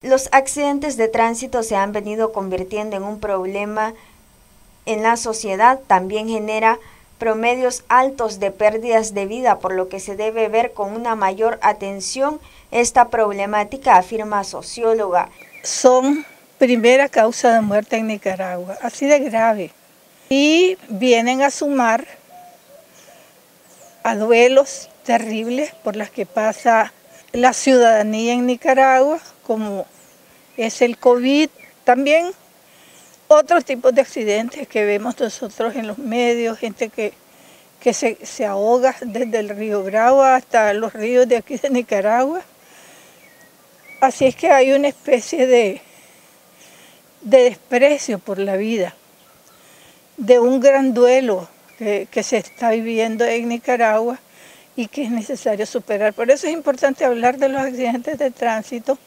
Los accidentes de tránsito se han venido convirtiendo en un problema en la sociedad. También genera promedios altos de pérdidas de vida, por lo que se debe ver con una mayor atención esta problemática, afirma socióloga. Son primera causa de muerte en Nicaragua, así de grave. Y vienen a sumar a duelos terribles por las que pasa la ciudadanía en Nicaragua, como es el COVID, también otros tipos de accidentes que vemos nosotros en los medios, gente que se ahoga desde el río Bravo hasta los ríos de aquí de Nicaragua. Así es que hay una especie de desprecio por la vida, de un gran duelo que se está viviendo en Nicaragua y que es necesario superar. Por eso es importante hablar de los accidentes de tránsito,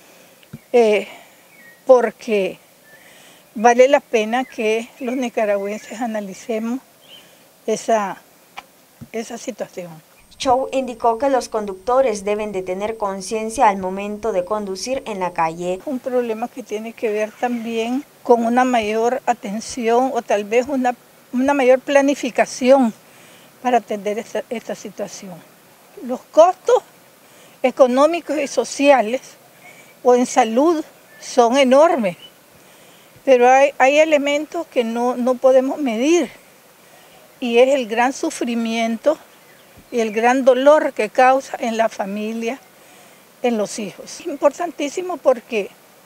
porque vale la pena que los nicaragüenses analicemos esa situación. Chow indicó que los conductores deben de tener conciencia al momento de conducir en la calle. Un problema que tiene que ver también con una mayor atención o tal vez una mayor planificación para atender esta situación. Los costos económicos y sociales o en salud son enormes, pero hay elementos que no podemos medir y es el gran sufrimiento y el gran dolor que causa en la familia, en los hijos. Es importantísimo porque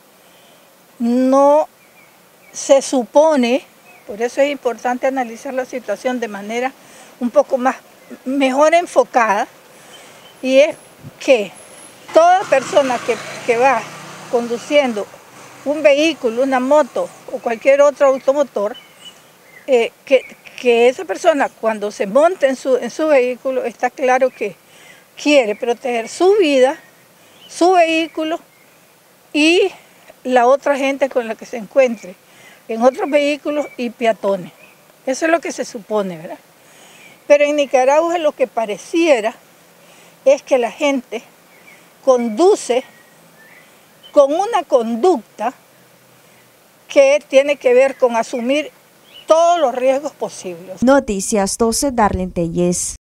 no se supone, por eso es importante analizar la situación de manera un poco mejor enfocada, y es que toda persona que va conduciendo un vehículo, una moto o cualquier otro automotor, que esa persona cuando se monte en su vehículo está claro que quiere proteger su vida, su vehículo y la otra gente con la que se encuentre en otros vehículos y peatones. Eso es lo que se supone, ¿verdad? Pero en Nicaragua lo que pareciera es que la gente conduce con una conducta que tiene que ver con asumir todos los riesgos posibles. Noticias 12, Darlene Telles.